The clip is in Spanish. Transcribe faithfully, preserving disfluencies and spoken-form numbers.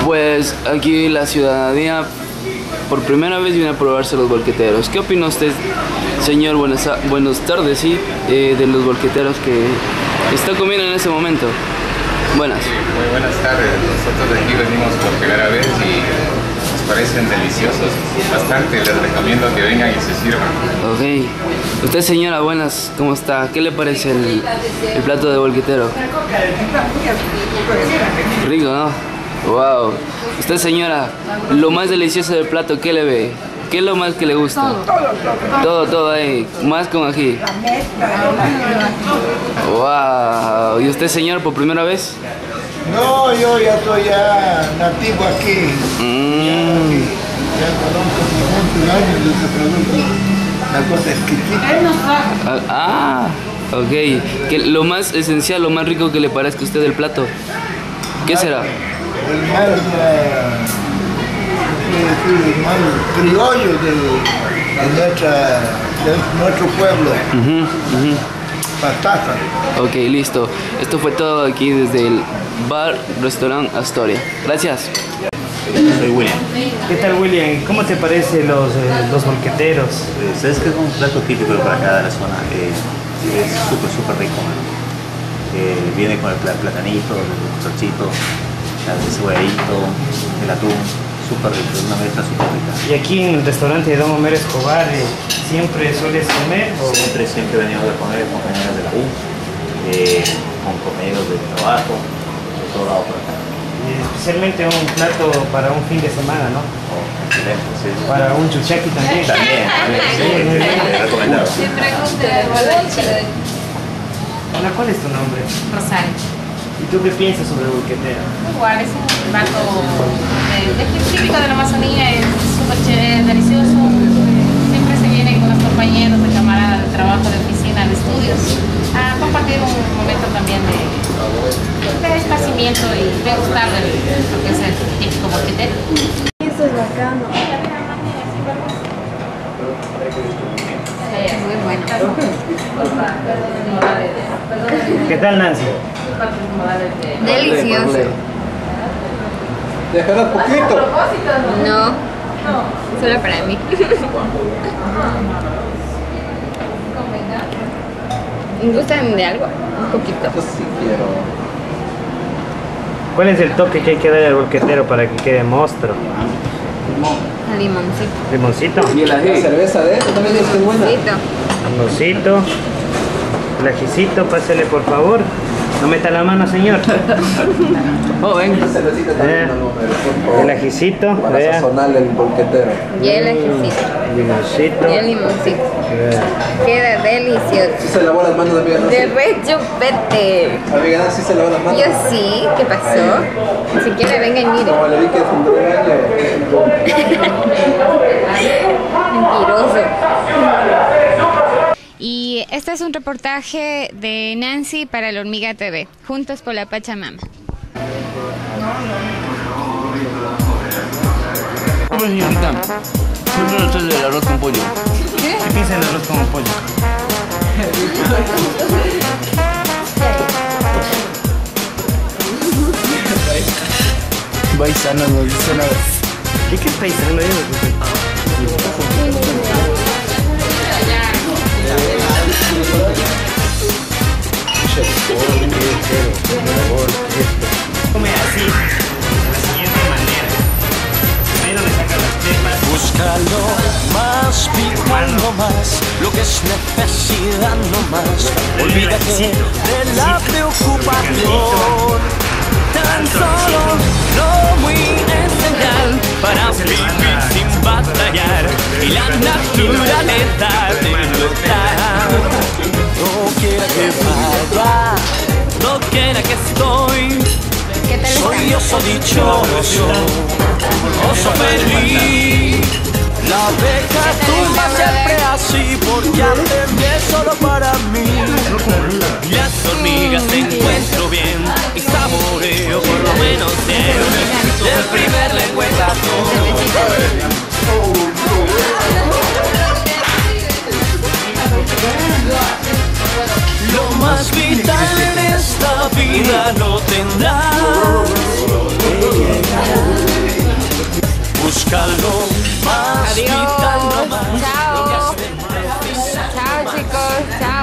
Pues aquí la ciudadanía por primera vez viene a probarse los bolqueteros. ¿Qué opina usted, señor? Buenas, buenas tardes, sí, eh, de los bolqueteros que está comiendo en ese momento. Buenas. Muy buenas tardes. Nosotros de aquí venimos por primera vez y nos parecen deliciosos. Bastante, les recomiendo que vengan y se sirvan. Ok. Usted, señora, buenas, ¿cómo está? ¿Qué le parece el, el plato de bolquetero? Rico, ¿no? Wow. Usted, señora, lo más delicioso del plato, ¿qué le ve? ¿Qué es lo más que le gusta? Todo, todo, todo ahí, más con ají. Wow. ¿Y usted, señor, por primera vez? No, yo ya soy ya nativo aquí. Mm. Ya conozco muchos años de este producto. La cosa exquisita. Ah, ok. ¿Qué, lo más esencial, lo más rico que le parezca a usted del plato? ¿Qué será? El más, el más criollo de, de, nuestra, de nuestro pueblo. Uh-huh, uh-huh. Patata. Ok, listo. Esto fue todo aquí desde el bar, restaurante Astoria. Gracias. Soy William. ¿Qué tal, William? ¿Cómo te parecen los, eh, los bolqueteros? Eh, ¿Sabes qué es un plato típico para acá de la zona? Eh, es súper, súper rico, mano. Eh, viene con el pla platanito, el corchito, el cebolladito, el atún. Súper rico, es una mezcla súper rica. ¿Y aquí en el restaurante de Don Homero Escobar eh, siempre sueles comer? O... Siempre, siempre venimos a comer con compañeros de la U, eh, con compañeros de trabajo, de todo lado por acá. Y especialmente un plato para un fin de semana, ¿no? Oh, excelente, sí. Para un chuchaqui también. También, también, sí, sí, sí, recomendado. Hola, ¿cuál es tu nombre? Rosario. ¿Y tú qué piensas sobre el bolquetero? Igual, es un plato de, de, típico de la Amazonía, es súper delicioso. Siempre se viene con los compañeros, de camaradas, de trabajo, de oficina, de estudios, a compartir un momento también de, de esparcimiento y de gustar de lo que es el típico bolquetero. Eso es bacano. Es muy bueno. ¿Qué tal, Nancy? Delicioso. Déjalo poquito. No, solo para mí. ¿Gustan de algo? Un poquito. Sí quiero. ¿Cuál es el toque que hay que darle al bolquetero para que quede monstruo? El limoncito. ¿Limoncito? ¿Y el ají? La cerveza de esto también es que es buena. Limoncito. Limoncito. El ajicito, pásele por favor. No meta la mano, señor. Oh, ven. Eh, el ajicito, Para vea. sazonarle el bolquetero. Y el ajicito. Limoncito. Y el limoncito. Vea. Queda delicioso. Sí se lavó las manos, amiga Nancy. De re chupete. Amiga Nancy se lavó las manos. Yo sí, ¿qué pasó? Si quiere venga y mire. Como le vi que es un regaño. Mentiroso. Y este es un reportaje de Nancy para La Hormiga T V, Juntos por la Pachamama. Señorita, ¿qué piensa usted del arroz con pollo? ¿Qué piensa del arroz con pollo? Paisano no dice nada. ¿Qué qué paisano es? Come así, de la siguiente manera. Primero le saca las pepas. Búscalo más, picando más, lo que es necesidad no más. Olvídate de la preocupación. Tan solo lo muy esencial para vivir sin batallar y la naturaleza te brotar. No quiera que vaya, no quiera que estoy. Soy oso dichoso, oso feliz. La abeja tumba siempre así porque hace bien solo para mí. Las hormigas te encuentro bien y saboreo por lo menos bien el primer lengüetazo. Lo más vital en esta vida lo tendrás. escalón más Adiós. vital no más. Chao. Chao chicos. Chao.